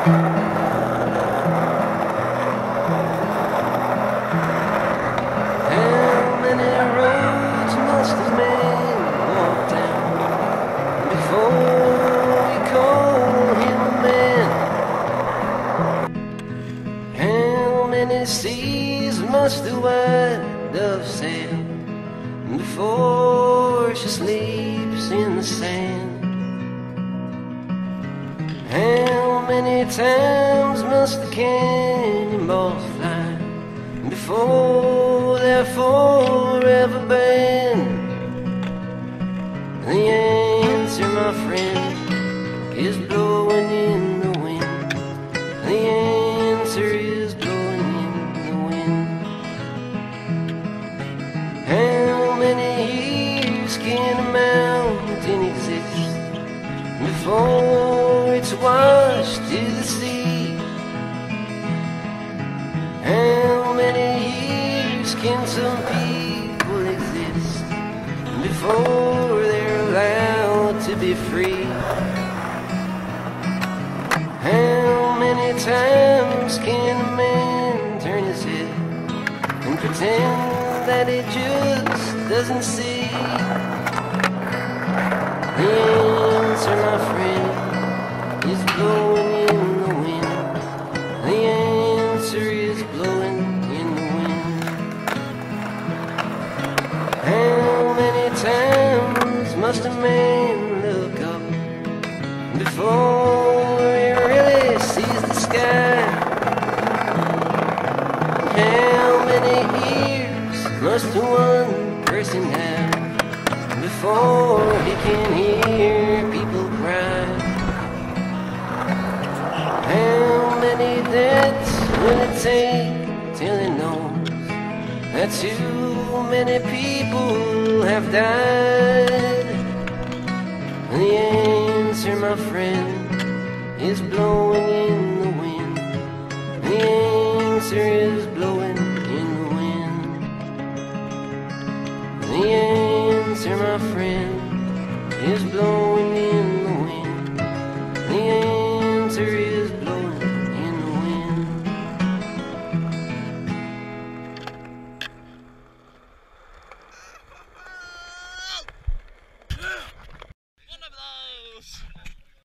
How many roads must a man walk down before we call him a man? How many seas must the white dove sail before she sleeps in the sand? How many times must the cannonballs fly before they're forever banned? The answer, my friend, is blowing in the wind. The answer is blowing in the wind. How many years can a mountain exist before it's washed to the sea? How many years can some people exist before they're allowed to be free? How many times can a man turn his head and pretend that he just doesn't see? The answer, my friend, is blowing in the wind. The answer is blowing in the wind. How many times must a man look up before he really sees the sky? How many ears must one person have before he can hear people cry? How many deaths will it take till he knows that too many people have died? The answer, my friend, is blowing in the wind. The answer is blowing in the wind. The answer, my friend, is blowing